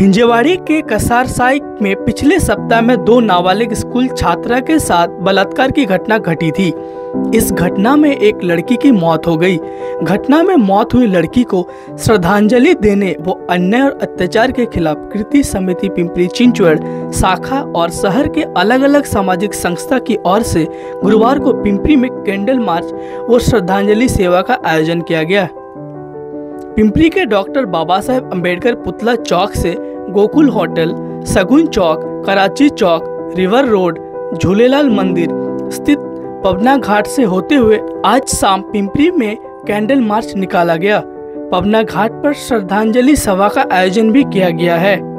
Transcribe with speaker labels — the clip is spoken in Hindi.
Speaker 1: हिंजेवाड़ी के कसारसाई में पिछले सप्ताह में दो नाबालिग स्कूल छात्रा के साथ बलात्कार की घटना घटी थी। इस घटना में एक लड़की की मौत हो गई। घटना में मौत हुई लड़की को श्रद्धांजलि देने व अन्याय और अत्याचार के खिलाफ कृति समिति पिंपरी चिंचवड़ शाखा और शहर के अलग अलग सामाजिक संस्था की ओर से गुरुवार को पिंपरी में कैंडल मार्च व श्रद्धांजलि सेवा का आयोजन किया गया। पिंपरी के डॉक्टर बाबा साहेब अम्बेडकर पुतला चौक से Gokul hotel, Sagun Chowk, Karachi Chowk, river road, Jhulelal मंदिर स्थित पवना घाट से होते हुए आज शाम पिंपरी में कैंडल मार्च निकाला गया। पवना घाट पर श्रद्धांजलि सभा का आयोजन भी किया गया है।